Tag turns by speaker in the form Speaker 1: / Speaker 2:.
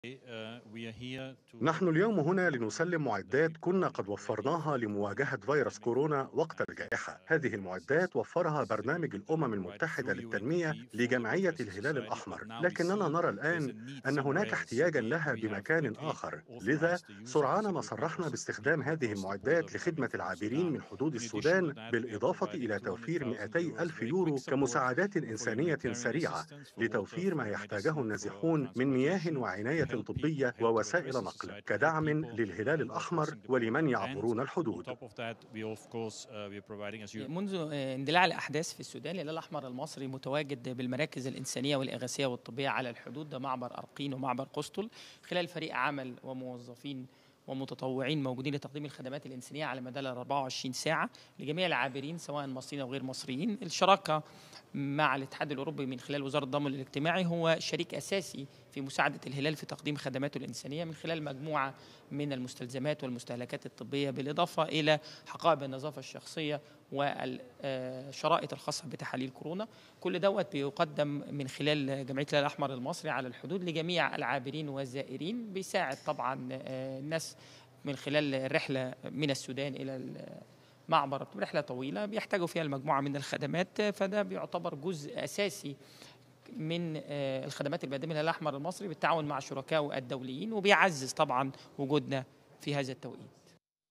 Speaker 1: نحن اليوم هنا لنسلم معدات كنا قد وفرناها لمواجهة فيروس كورونا وقت الجائحة. هذه المعدات وفرها برنامج الأمم المتحدة للتنمية لجمعية الهلال الأحمر، لكننا نرى الآن أن هناك احتياجا لها بمكان آخر. لذا سرعان ما صرحنا باستخدام هذه المعدات لخدمة العابرين من حدود السودان، بالإضافة إلى توفير 200 ألف يورو كمساعدات إنسانية سريعة لتوفير ما يحتاجه النازحون من مياه وعناية طبية ووسائل نقل، كدعم للهلال الأحمر ولمن يعبرون الحدود.
Speaker 2: منذ اندلاع الأحداث في السودان، الهلال الأحمر المصري متواجد بالمراكز الإنسانية والإغاثية والطبية على الحدود، ده معبر أرقين ومعبر قسطل، خلال فريق عمل وموظفين ومتطوعين موجودين لتقديم الخدمات الإنسانية على مدار 24 ساعة لجميع العابرين سواء مصريين أو غير مصريين. الشراكة مع الاتحاد الأوروبي من خلال وزارة الضمان الاجتماعي هو شريك أساسي في مساعدة الهلال في تقديم خدماته الإنسانية من خلال مجموعة من المستلزمات والمستهلكات الطبية، بالإضافة إلى حقائب النظافة الشخصية والشرائط الخاصة بتحاليل كورونا. كل دوت بيقدم من خلال جمعية الهلال الأحمر المصري على الحدود لجميع العابرين والزائرين، بيساعد طبعا الناس من خلال الرحلة من السودان إلى معبر، رحلة طويلة بيحتاجوا فيها المجموعة من الخدمات، فده بيعتبر جزء أساسي من الخدمات اللي بيقدمها الهلال الأحمر المصري بالتعاون مع شركائه الدوليين، وبيعزز طبعا وجودنا في هذا التوقيت.